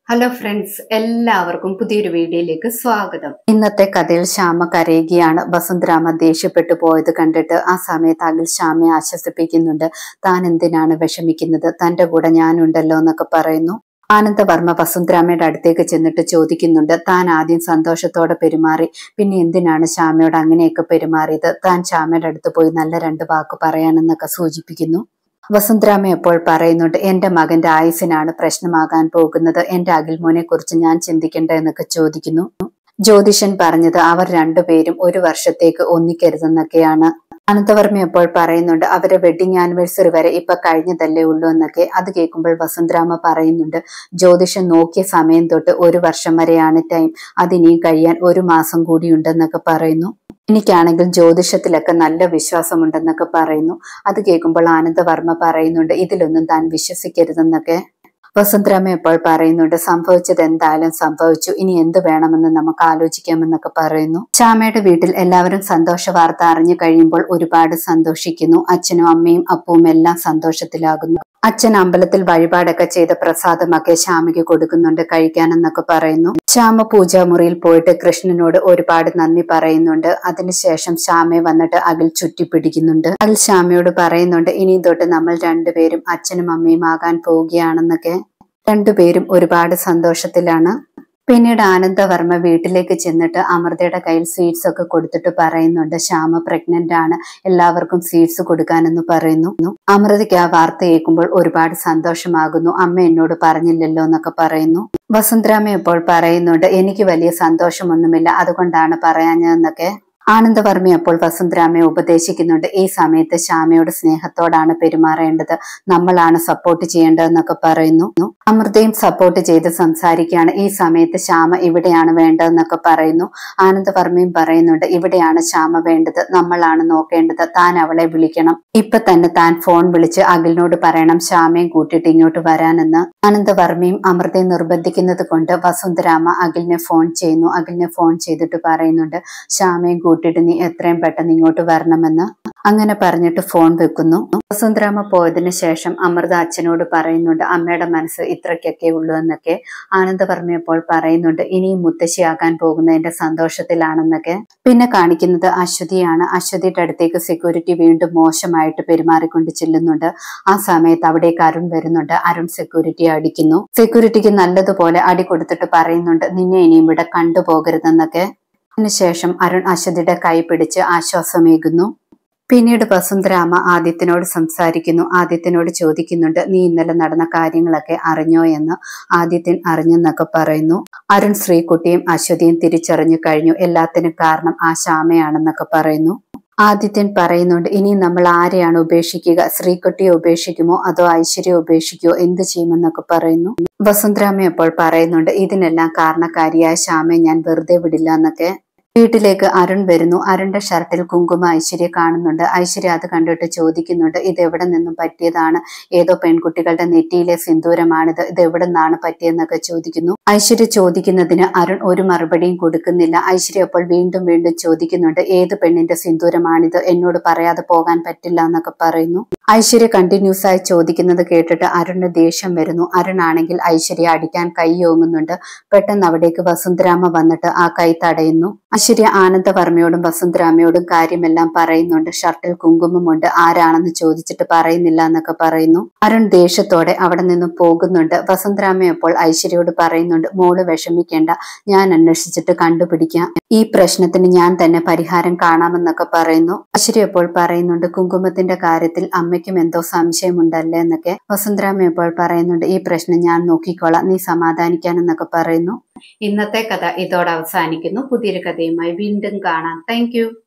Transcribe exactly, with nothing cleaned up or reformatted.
Hello friends, എല്ലാവർക്കും പുതിയൊരു വീഡിയോയിലേക്ക് സ്വാഗതം. ഇന്നത്തെ കഥയിൽ ശ്യാമ കരയുകയാണ്. വസുന്ധരാമ ദേഷ്യപ്പെട്ടു പോയത് കണ്ടിട്ട് ആ സമയത്ത് അഖിൽ ശ്യാമയെ ആശ്വസിപ്പിക്കുന്നുണ്ട്. താൻ എന്തിനാണ് വിഷമിക്കുന്നത്, തന്റെ കൂടെ ഞാനുണ്ടല്ലോ എന്നൊക്കെ പറയുന്നു. ആനന്ദവർമ്മ വസുന്ധരാമയുടെ അടുത്തേക്ക് ചെന്നിട്ട് ചോദിക്കുന്നുണ്ട്, താൻ ആദ്യം സന്തോഷത്തോടെ പെരുമാറി, പിന്നെ എന്തിനാണ് ശ്യാമയോട് അങ്ങനെയൊക്കെ പെരുമാറിയത്, താൻ ശ്യാമയുടെ അടുത്ത് പോയി നല്ല രണ്ട് വാക്ക് പറയാനെന്നൊക്കെ സൂചിപ്പിക്കുന്നു. വസുന്ധരാമ എപ്പോൾ പറയുന്നുണ്ട്, എന്റെ മകന്റെ ആയുസിനാണ് പ്രശ്നമാകാൻ പോകുന്നത്, എന്റെ അഖിൽമോനെ കുറിച്ച് ഞാൻ ചിന്തിക്കണ്ട എന്നൊക്കെ ചോദിക്കുന്നു. ജ്യോതിഷൻ പറഞ്ഞത് അവർ രണ്ടുപേരും ഒരു വർഷത്തേക്ക് ഒന്നിക്കരുതെന്നൊക്കെയാണ്. അനന്തവർമ്മ എപ്പോൾ പറയുന്നുണ്ട്, അവരെ വെഡിങ് ആനിവേഴ്സറി വരെ ഇപ്പൊ കഴിഞ്ഞതല്ലേ ഉള്ളൂ എന്നൊക്കെ. അത് കേൾക്കുമ്പോൾ വസുന്ധരാമ പറയുന്നുണ്ട്, ജ്യോതിഷൻ നോക്കിയ സമയം തൊട്ട് ഒരു വർഷം വരെയാണ് ടൈം, അതിനിയും കഴിയാൻ ഒരു മാസം കൂടി ഉണ്ടെന്നൊക്കെ പറയുന്നു. എനിക്കാണെങ്കിൽ ജ്യോതിഷത്തിലൊക്കെ നല്ല വിശ്വാസമുണ്ടെന്നൊക്കെ പറയുന്നു. അത് കേൾക്കുമ്പോൾ ആനന്ദവർമ്മ പറയുന്നുണ്ട്, ഇതിലൊന്നും താൻ വിശ്വസിക്കരുതെന്നൊക്കെ. വസുന്ധരാമ എപ്പോൾ പറയുന്നുണ്ട്, സംഭവിച്ചത് എന്തായാലും സംഭവിച്ചു, ഇനി എന്ത് വേണമെന്ന് നമുക്ക് ആലോചിക്കാമെന്നൊക്കെ പറയുന്നു. ശ്യാമയുടെ വീട്ടിൽ എല്ലാവരും സന്തോഷ വാർത്ത അറിഞ്ഞു കഴിയുമ്പോൾ ഒരുപാട് സന്തോഷിക്കുന്നു. അച്ഛനും അമ്മയും അപ്പവും എല്ലാം സന്തോഷത്തിലാകുന്നു. അച്ഛൻ അമ്പലത്തിൽ വഴിപാടൊക്കെ ചെയ്ത പ്രസാദമൊക്കെ ശ്യാമയ്ക്ക് കൊടുക്കുന്നുണ്ട് കഴിക്കാനെന്നൊക്കെ പറയുന്നു. ശ്യാമ പൂജാമുറിയിൽ പോയിട്ട് കൃഷ്ണനോട് ഒരുപാട് നന്ദി പറയുന്നുണ്ട്. അതിനുശേഷം ശ്യാമയെ വന്നിട്ട് അഖിൽ ചുറ്റിപ്പിടിക്കുന്നുണ്ട്. അഖിൽ ശ്യാമയോട് പറയുന്നുണ്ട്, ഇനി തൊട്ട് നമ്മൾ രണ്ടുപേരും അച്ഛനും അമ്മയും ആകാൻ പോവുകയാണെന്നൊക്കെ. രണ്ടുപേരും ഒരുപാട് സന്തോഷത്തിലാണ്. പിന്നീട് ആനന്ദവർമ്മ വീട്ടിലേക്ക് ചെന്നിട്ട് അമൃതയുടെ കയ്യിൽ സ്വീറ്റ്സ് ഒക്കെ കൊടുത്തിട്ട് പറയുന്നുണ്ട്, ശ്യാമ പ്രഗ്നന്റ് ആണ്, എല്ലാവർക്കും സ്വീറ്റ്സ് കൊടുക്കാനെന്ന് പറയുന്നു. അമൃതയ്ക്ക് ആ വാർത്ത കേൾക്കുമ്പോൾ ഒരുപാട് സന്തോഷമാകുന്നു. അമ്മ എന്നോട് പറഞ്ഞില്ലല്ലോ എന്നൊക്കെ പറയുന്നു. വസുന്ധരാമ എപ്പോൾ പറയുന്നുണ്ട്, എനിക്ക് വലിയ സന്തോഷമൊന്നുമില്ല, അതുകൊണ്ടാണ് പറയാഞ്ഞതെന്നൊക്കെ. ആനന്ദവർമ്മ അപ്പോൾ വസുന്ധരാമയെ ഉപദേശിക്കുന്നുണ്ട്, ഈ സമയത്ത് ശ്യാമയോട് സ്നേഹത്തോടാണ് പെരുമാറേണ്ടത്, നമ്മളാണ് സപ്പോർട്ട് ചെയ്യേണ്ടതെന്നൊക്കെ പറയുന്നു. അമൃതയും സപ്പോർട്ട് ചെയ്ത് സംസാരിക്കുകയാണ്. ഈ സമയത്ത് ശ്യാമ ഇവിടെയാണ് വേണ്ടതെന്നൊക്കെ പറയുന്നു. ആനന്ദവർമ്മയും പറയുന്നുണ്ട്, ഇവിടെയാണ് ശ്യാമ വേണ്ടത്, നമ്മളാണ് നോക്കേണ്ടത്, താൻ അവളെ വിളിക്കണം, ഇപ്പൊ തന്നെ താൻ ഫോൺ വിളിച്ച് അഖിലിനോട് പറയണം ശ്യാമയും കൂട്ടിയിട്ട് ഇങ്ങോട്ട് വരാനെന്ന്. ആനന്ദവർമ്മയും അമൃതയും നിർബന്ധിക്കുന്നത് കൊണ്ട് വസുന്ധരാമ അഖിലിനെ ഫോൺ ചെയ്യുന്നു. അഖിലിനെ ഫോൺ ചെയ്തിട്ട് പറയുന്നുണ്ട്, ശ്യാമയും കൂട്ടിയിട്ട് നീ എത്രയും പെട്ടെന്ന് ഇങ്ങോട്ട് വരണമെന്ന്. അങ്ങനെ പറഞ്ഞിട്ട് ഫോൺ വെക്കുന്നു. വസുന്ധരാമ പോയതിനു ശേഷം അമൃത അച്ഛനോട് പറയുന്നുണ്ട്, അമ്മയുടെ മനസ്സ് ഇത്രയ്ക്കൊക്കെ ഉള്ളൂ എന്നൊക്കെ. ആനന്ദവർമ്മ ഇപ്പോൾ പറയുന്നുണ്ട്, ഇനിയും മുത്തശ്ശിയാകാൻ പോകുന്നതിന്റെ സന്തോഷത്തിലാണെന്നൊക്കെ. പിന്നെ കാണിക്കുന്നത് അശ്വതിയാണ്. അശ്വതിയുടെ അടുത്തേക്ക് സെക്യൂരിറ്റി വീണ്ടും മോശമായിട്ട് പെരുമാറിക്കൊണ്ട് ചെല്ലുന്നുണ്ട്. ആ സമയത്ത് അവിടേക്ക് അരുൺ വരുന്നുണ്ട്. അരുൺ സെക്യൂരിറ്റിയെ അടിക്കുന്നു. സെക്യൂരിറ്റിക്ക് നല്ലതുപോലെ അടി കൊടുത്തിട്ട് പറയുന്നുണ്ട്, നിന്നെ ഇനിയും ഇവിടെ കണ്ടുപോകരുതെന്നൊക്കെ. അതിനുശേഷം അരുൺ അശ്വതിയുടെ കൈ പിടിച്ച് ആശ്വാസമേകുന്നു. പിന്നീട് വസുന്ധരാമ ആദിത്യനോട് സംസാരിക്കുന്നു. ആദിത്യനോട് ചോദിക്കുന്നുണ്ട്, നീ ഇന്നലെ നടന്ന കാര്യങ്ങളൊക്കെ അറിഞ്ഞോ എന്ന്. ആദിത്യൻ അറിഞ്ഞെന്നൊക്കെ പറയുന്നു. അരുൺ ശ്രീകുട്ടിയും അശ്വതിയും തിരിച്ചറിഞ്ഞു കഴിഞ്ഞു, എല്ലാത്തിനും കാരണം ആ ശ്യാമയാണെന്നൊക്കെ പറയുന്നു. ആദിത്യൻ പറയുന്നുണ്ട്, ഇനി നമ്മൾ ആരെയാണ് ഉപേക്ഷിക്കുക, ശ്രീകുട്ടിയെ ഉപേക്ഷിക്കുമോ അതോ ഐശ്വര്യ ഉപേക്ഷിക്കുമോ, എന്ത് ചെയ്യുമെന്നൊക്കെ പറയുന്നു. വസുന്ധരാമ അപ്പോൾ പറയുന്നുണ്ട്, ഇതിനെല്ലാം കാരണക്കാരിയായ ശ്യാമയെ ഞാൻ വെറുതെ വിടില്ല എന്നൊക്കെ. വീട്ടിലേക്ക് അരുൺ വരുന്നു. അരുണിന്റെ ഷർട്ടിൽ കുങ്കുമ ഐശ്വര്യ കാണുന്നുണ്ട്. ഐശ്വര്യ അത് കണ്ടിട്ട് ചോദിക്കുന്നുണ്ട്, ഇത് എവിടെ നിന്നും പറ്റിയതാണ്, ഏതോ പെൺകുട്ടികളുടെ നെറ്റിയിലെ സിന്ദൂരമാണിത്, ഇത് എവിടെ നിന്നാണ് പറ്റിയെന്നൊക്കെ ചോദിക്കുന്നു. ഐശ്വര്യ ചോദിക്കുന്നതിന് അരുൺ ഒരു മറുപടിയും കൊടുക്കുന്നില്ല. ഐശ്വര്യ അപ്പോൾ വീണ്ടും വീണ്ടും ചോദിക്കുന്നുണ്ട്, ഏത് പെണ്ണിന്റെ സിന്ദൂരമാണിത്, എന്നോട് പറയാതെ പോകാൻ പറ്റില്ല എന്നൊക്കെ പറയുന്നു. ഐശ്വര്യ കണ്ടിന്യൂസ് ആയി ചോദിക്കുന്നത് കേട്ടിട്ട് അരുണിന് ദേഷ്യം വരുന്നു. അരുണാണെങ്കിൽ ഐശ്വര്യ അടിക്കാൻ കൈ ഓങ്ങുന്നുണ്ട്. പെട്ടെന്ന് അവിടേക്ക് വസുന്ധരാമ വന്നിട്ട് ആ കൈ തടയുന്നു. ഐശ്വര്യ ആനന്ദവർമ്മയോടും വസുന്ധരാമയോടും കാര്യമെല്ലാം പറയുന്നുണ്ട്. ഷർട്ടിൽ കുങ്കുമമുണ്ട്, ആരാണെന്ന് ചോദിച്ചിട്ട് പറയുന്നില്ല എന്നൊക്കെ പറയുന്നു. അരുൺ ദേഷ്യത്തോടെ അവിടെ നിന്നും പോകുന്നുണ്ട്. വസുന്ധരാമ അപ്പോൾ ഐശ്വര്യയോട് പറയുന്നുണ്ട്, മോള് വിഷമിക്കേണ്ട, ഞാൻ അന്വേഷിച്ചിട്ട് കണ്ടുപിടിക്കാം, ഈ പ്രശ്നത്തിന് ഞാൻ തന്നെ പരിഹാരം കാണാമെന്നൊക്കെ പറയുന്നു. ഐശ്വര്യ അപ്പോൾ പറയുന്നുണ്ട്, കുങ്കുമത്തിന്റെ കാര്യത്തിൽ അമ്മയ്ക്കും എന്തോ സംശയമുണ്ടല്ലേ എന്നൊക്കെ. വസുന്ധരാമ അപ്പോൾ പറയുന്നുണ്ട്, ഈ പ്രശ്നം ഞാൻ നോക്കിക്കോളാം, നീ സമാധാനിക്കാനെന്നൊക്കെ പറയുന്നു. ഇന്നത്തെ കഥ ഇതോടെ അവസാനിക്കുന്നു. പുതിയൊരു കഥയുമായി വീണ്ടും കാണാം. Thank U.